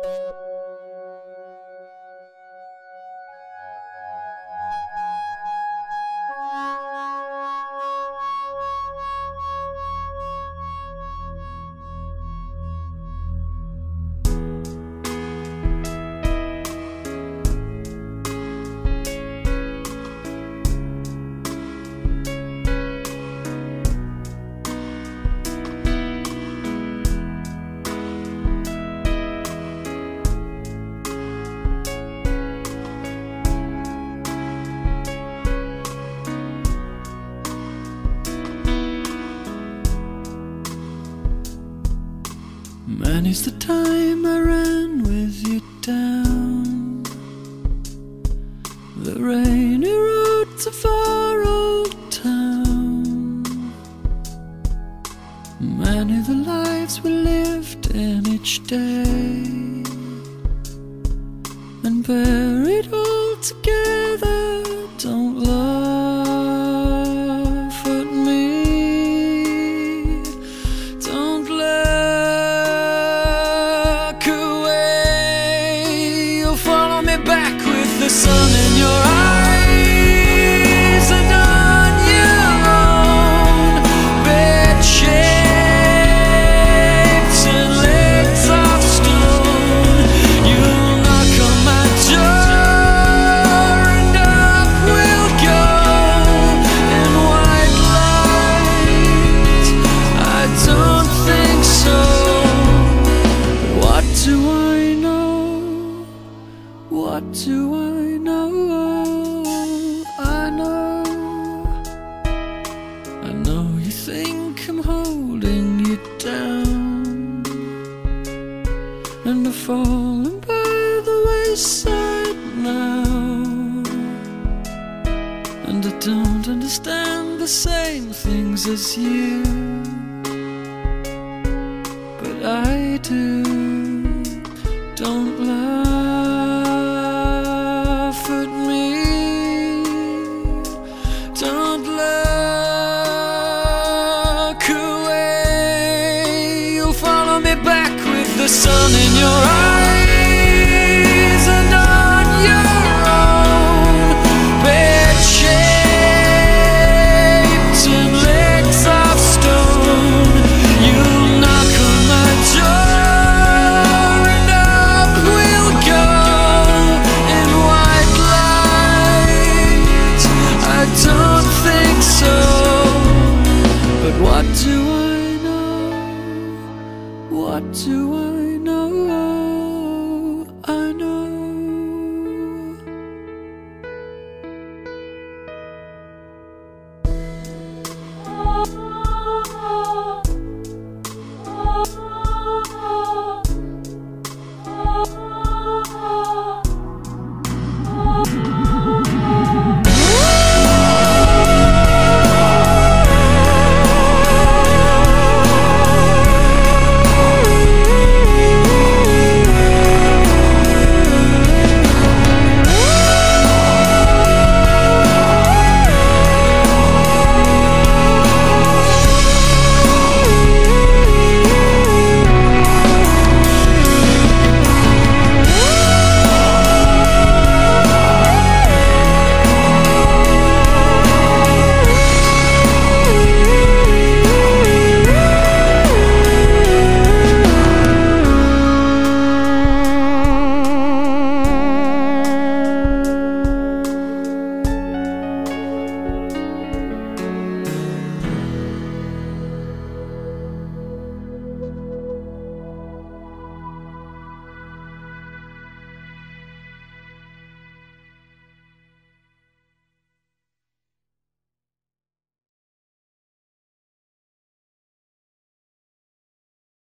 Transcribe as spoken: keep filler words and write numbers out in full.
Many's the time I ran with you down the rainy roads of our old town. Many the lives we lived in each day, and buried all together. Don't laugh at me, don't look away. You'll follow me back with the sun in your eyes, and on your own bed shaped and legs of stone. You'll knock on my door, and up we'll go in white light. I don't think so. What do I know? What do I know? I know, I know you think I'm holding you down, and I've fallen by the wayside now, and I don't understand the same things as you, but I do.